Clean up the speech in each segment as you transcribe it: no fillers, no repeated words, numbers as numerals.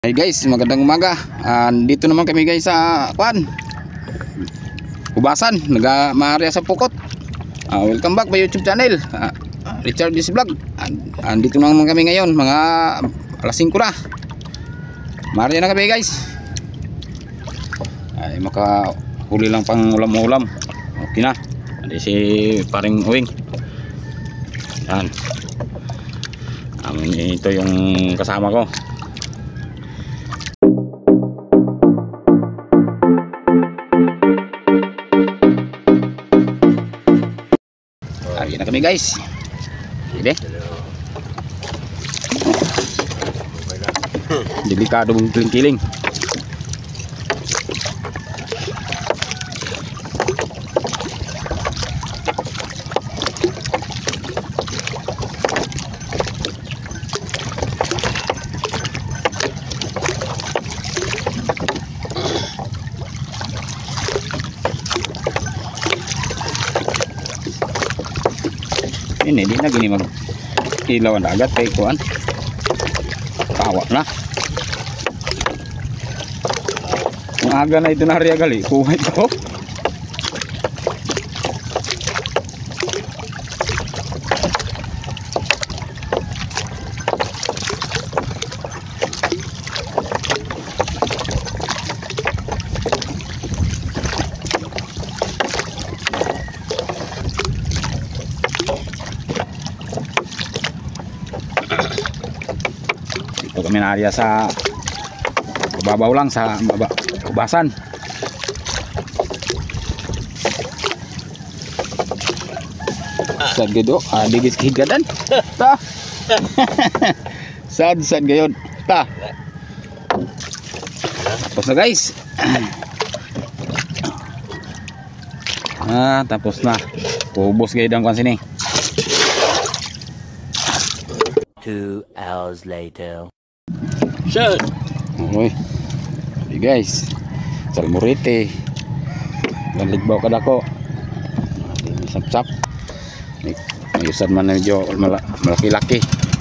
Hey guys, magandang umaga. Dito naman kami guys sa Ubasan, nag-maarya sa Pukot. Welcome back my YouTube channel, Richard This Vlog. Dito naman kami ngayon, mga alas 5 na. Maarya na kami guys. Ay makahuli lang pang ulam-ulam. Okay na. Adi si paring Uwing. Yan. Ito yung kasama ko. Ayan na kami guys. Sige. Delikado mong kiling-kiling. Ini di na gini mag ilaw ang dagat kay kuan tawa na ang aga na ito na rin gali kuha ito. Ito kami na area sa babaw lang sa Ubasan. Sad gado, digis higadan. Ta. sad gayon. Ta. Tapos na guys. Tapos na. Pubos gayud ang kan sini. 2 hours later. Shot. Oy. Hey guys. Salmurete. Ligbaw kada ko. Sap-sap. Ayusan man medyo malaki-laki.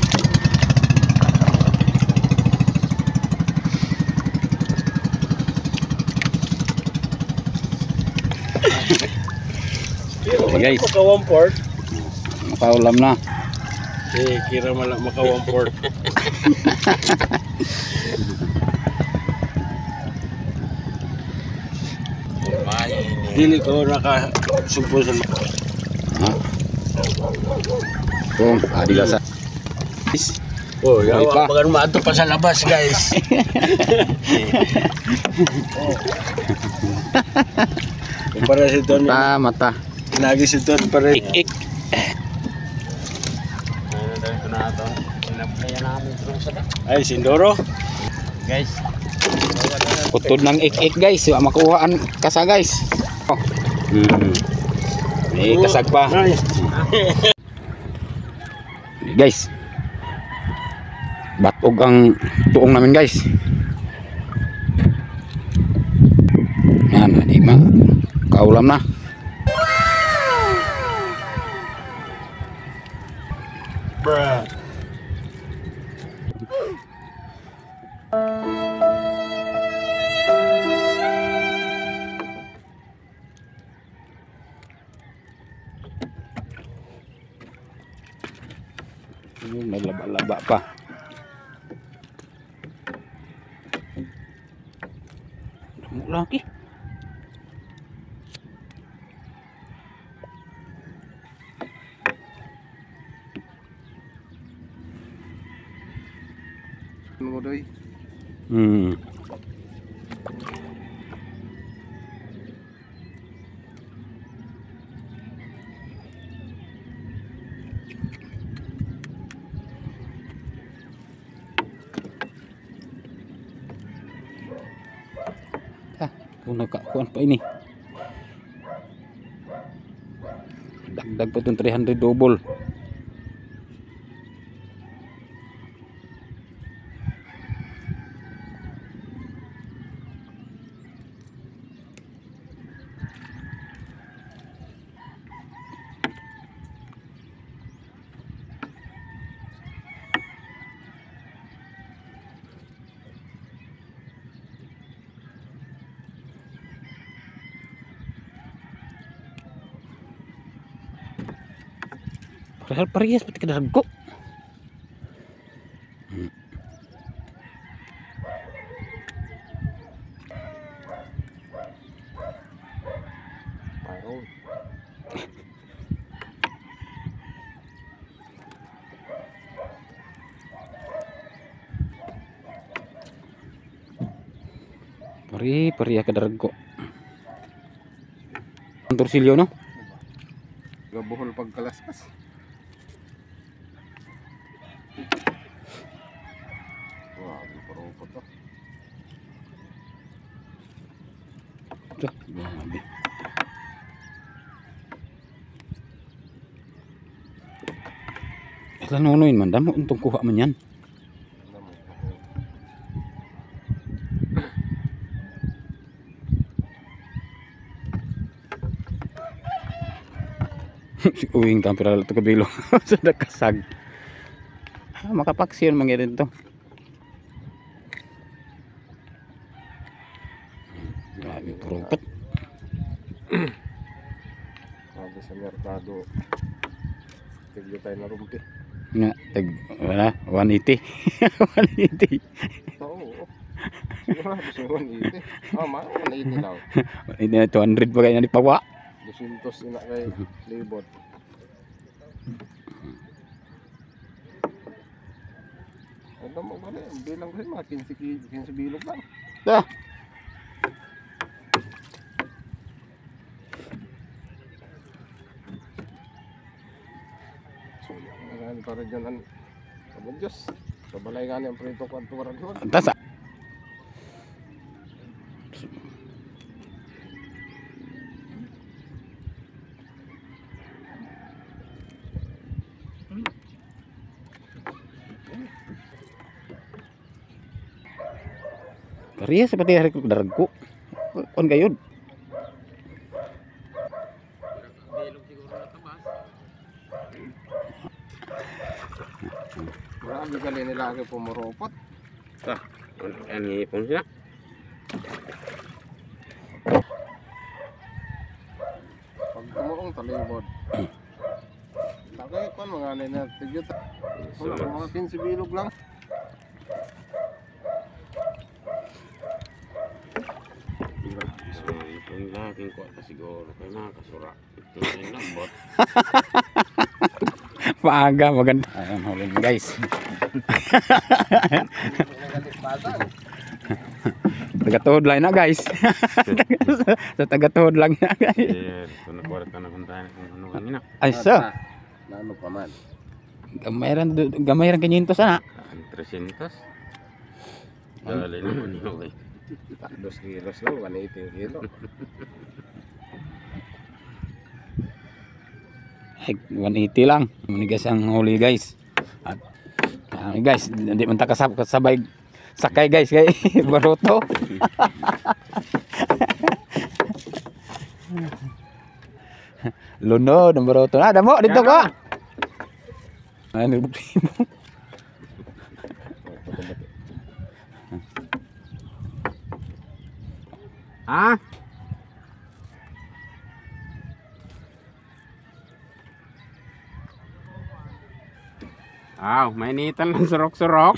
Hey guys. Maka-1/4. Makaulam na. Kira maka-1/4. Dili ko nakasugpo sa Adi gasa. Oh, Ay, pa. yawa bagan maato pa sa labas, guys. Para si Tony. Mata. Lagi si Tony para Ik. Ay, Sindoro. Guys. Putod ng ik guys, makuhaan kasa guys. May kasag pa. Guys. Batog ang tuong namin guys. Yan, di ma kaulam na. Bruh. May laba-laba pa. Laki. Kung nagkakuan pa ini. Dagdag pa itong 300 double. Parehas pati kadargo. Parang. Pari kadargo. Ang torsilyo no? Gabuhol pagkalaskas. Wah, parang po to. Grabe. Kailan nunuin man damo untong kuha man yan. Uwing temperal to kabilo sa nakasag. Makapaksiyon mangyari dito. Grabe purupot. Sabi sa merkado. Tigyo tayo na rumpi. Nga, wala, 180. 180. Oo. Sigurado sa 180. Ah, ma, 180 lang. 200 pa kaya ni Pawa. 200 ina kay libot. Ano mo ba na? Bilang ko mga 15 bilog lang. Dah. So, yan para dyan ang Diyos. Kabalay nga niya ang prito ko ang tuwaran doon. Tasa. Kariya seperti hari dargo. Kon gayud. Marami gali nila ako pumuropot. Ang ipon sila. Pag tumuong talibod. Takay kon mga nina tigyot. Wala mga 15 bilog lang. So, ipon lagi ko siguro kaya nakasura. Ito yung lambot. Maaga maganda. Ayun huli mo guys. Tagatuhod lang na guys. Sa tagatuhod lang na guys. Ito nakwarta na puntahan kung ano kanina. Ay so. Nano pa man. Gamay ran 500 ana. Ang 300. Dali naman yun okay. 2 kilos lang, 180 kilo. Ay 180 lang. Manigas ang huli guys. At guys, hindi man ta kasabay sakay guys kay baroto. Lunod ang baroto. Ah, damo dito ko. Ano bukti mo? Ah? Mainitan ng surok-surok.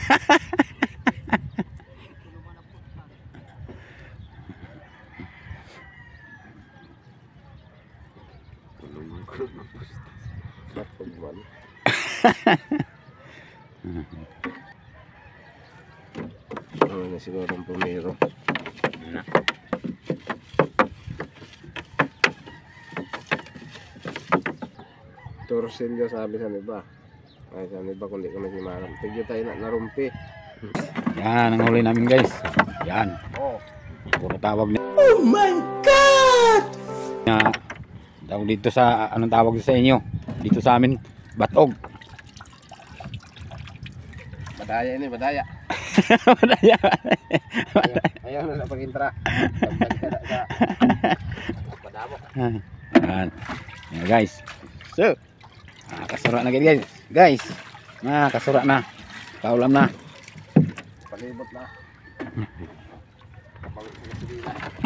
Pagbuwan. Ano na siguro ang pumiro. Na. Torsilyo sabi sa iba. Ay sa iba kundi kami si Maram. Tigyo tayo na narumpi. Yan ang huli namin guys. Yan. Oh. Puro tawag ni. Oh my god. Na daw dito sa anong tawag sa inyo? Dito sa amin batog. Badaya ini, badaya. Badaya. Ayaw na pag-intra. Padamo. Yan. Yan guys. So, kasura na guys. Guys, kasura na. Kaulam na. Palibot na. Kapag